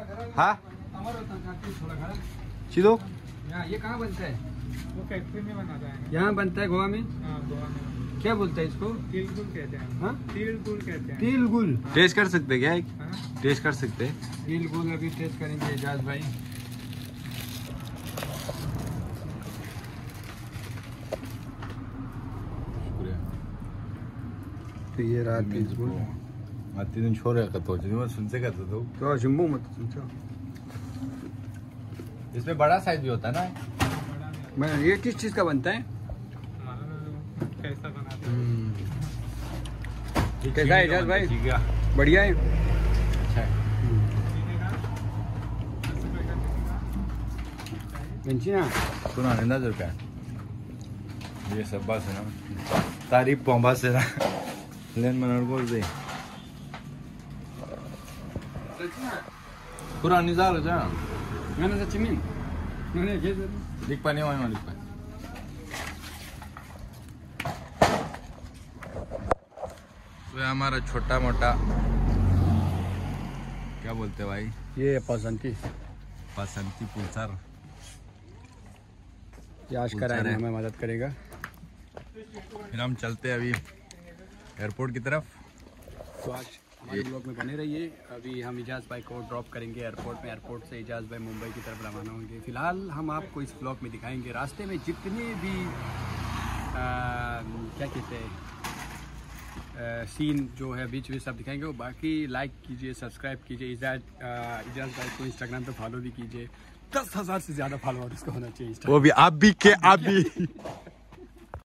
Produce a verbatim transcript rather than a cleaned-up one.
हाँ सीधो ये कहाँ बनता है? वो फैक्ट्री में बनाता है। यहाँ बनता है गोवा में। हाँ गोवा में। क्या बोलता है इसको? तिल गुल कहते हैं। हाँ तिल गुल कहते हैं। तिल गुल। टेस्ट कर सकते क्या? एक हाँ? टेस्ट कर सकते हैं। तिल गुल अभी टेस्ट करेंगे एजाज भाई। तो ये रहा तिल गुल। तीन छोरे का तो जिन्होंने सुनते का तो तो जम्मू मत सुनते। इसमें बड़ा साइज भी होता है ना। मैं ये किस चीज का बनता है? कैसा बनाते हैं? कैसा है एजाज भाई? बढ़िया है। अच्छा है। ना सुना निंदा जो क्या ये सब बात है ना तारीफ पौंबा से ना लेन मनोर को दे पूरा निजाल हो जा मैंने सच्ची में मैंने ये दिख पाने वाले मालिक पर तो हमारा छोटा मोटा क्या बोलते भाई ये पसंदी पसंदी पुलसर याश कराने हमें मदद करेगा। फिर हम चलते हैं अभी एयरपोर्ट की तरफ। तो आज हमारे ब्लॉग में बने रहिए। अभी हम इजाज़ भाई को ड्रॉप करेंगे एयरपोर्ट में। एयरपोर्ट से इजाज़ भाई मुंबई की तरफ रवाना होंगे। फिलहाल हम आपको इस ब्लॉग में दिखाएंगे रास्ते में जितने भी आ, क्या कहते हैं सीन जो है बीच में सब दिखाएंगे। वो बाकी लाइक कीजिए, सब्सक्राइब कीजिए। इजाज़ इजाज़ भाई को इंस्टाग्राम पे फॉलो भी कीजिए। दस हज़ार से ज़्यादा फॉलोअर उसको होना चाहिए। वो भी आप भी के आप भी